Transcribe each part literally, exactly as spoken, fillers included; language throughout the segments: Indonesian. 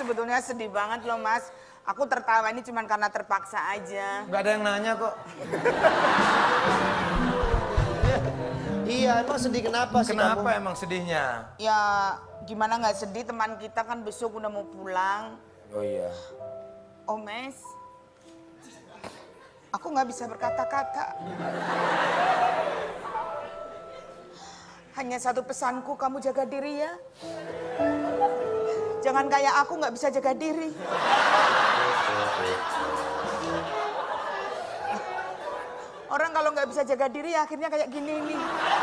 sebetulnya sedih banget loh Mas. Aku tertawa ini cuma karena terpaksa aja. Gak ada yang nanya kok. Iya, emang sedih kenapa sih Kenapa kamu? emang sedihnya? Ya gimana nggak sedih, teman kita kan besok udah mau pulang. Oh iya. Oh Mes, aku nggak bisa berkata-kata. Hanya satu pesanku, kamu jaga diri ya. Jangan kayak aku nggak bisa jaga diri. Orang kalau nggak bisa jaga diri akhirnya kayak gini nih.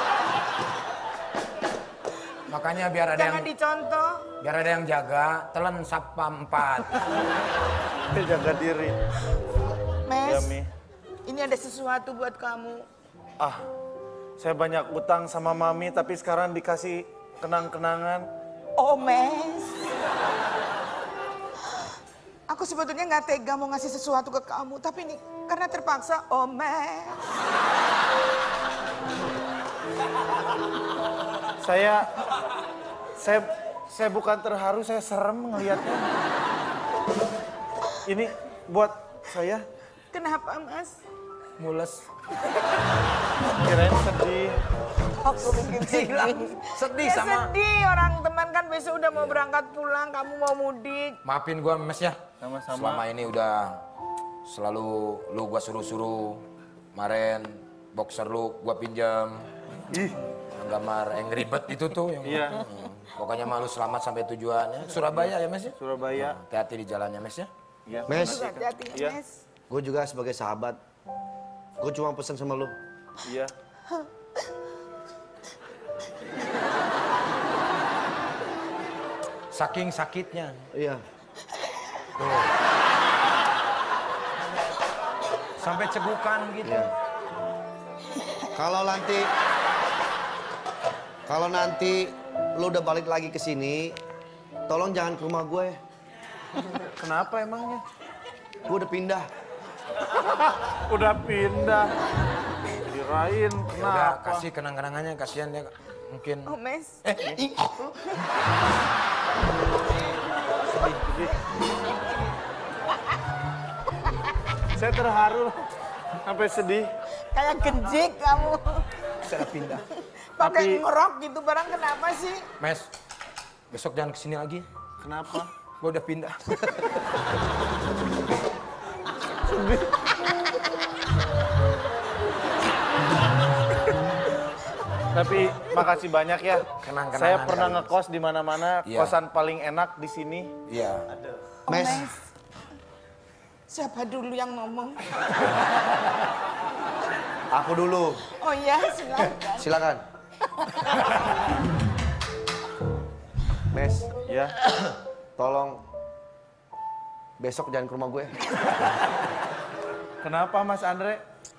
Makanya biar ada Jangan yang dicontoh. biar ada yang jaga, telan sapa empat. Jaga diri. Mes, Ya, Mi. ini ada sesuatu buat kamu. Ah, saya banyak utang sama Mami tapi sekarang dikasih kenang-kenangan. Oh Mes, aku sebetulnya nggak tega mau ngasih sesuatu ke kamu, tapi ini karena terpaksa. Oh Mes, Saya saya saya bukan terharu, saya serem ngelihatnya. Ini buat saya. kenapa Mas? Mules. Kirain sedih. Aku bikin sedih. Sedih Ya sama. sedih, orang teman kan besok udah mau berangkat pulang, kamu mau mudik. Maafin gua Mes ya. Sama-sama. Selama ini udah selalu lu gua suruh-suruh. Kemarin boxer lu gua pinjam. Ih, Yang gambar Angry Bird itu tuh yang Iya. Hmm. Pokoknya malu selamat sampai tujuannya. Surabaya ya Mes ya? Surabaya. Hati-hati di jalannya Mes ya. Iya. Mes, Hati-hati Iya. Mes. gue juga sebagai sahabat, gue cuma pesan sama lu. Iya. Saking sakitnya. Iya. Sampai cegukan gitu. Iya. Kalau nanti, kalau nanti lu udah balik lagi ke sini, tolong jangan ke rumah gue. Kenapa emangnya? Gue udah pindah. Udah pindah. Kirain Ya udah kenapa? kasih kenang-kenangannya, kasihan dia mungkin. Oh Mes, Eh, ih. Saya terharu sampai sedih. kayak genjik kamu. Saya pindah. Pakai Tapi- ngerok gitu barang, kenapa sih? Mes, besok jangan kesini lagi. Kenapa? Gue udah pindah. Tapi makasih banyak ya. Kenang-kenangan Saya pernah kali. ngekos di mana-mana, Iya. kosan paling enak di sini. Iya. Oh Mes. Mes, siapa dulu yang ngomong? Aku dulu. Oh iya, silakan. Silakan. Mes, Ya. tolong besok jangan ke rumah gue. Kenapa Mas Andre?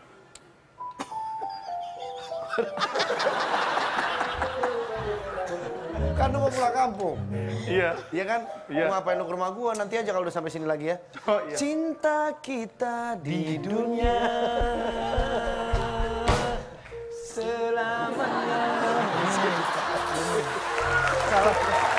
Kan lu mau pulang kampung. Iya. Iya kan? Iya. Mau ngapain lu ke rumah gue? Nanti aja kalau udah sampai sini lagi ya. Oh, iya. Cinta kita di dunia selamanya. Salah.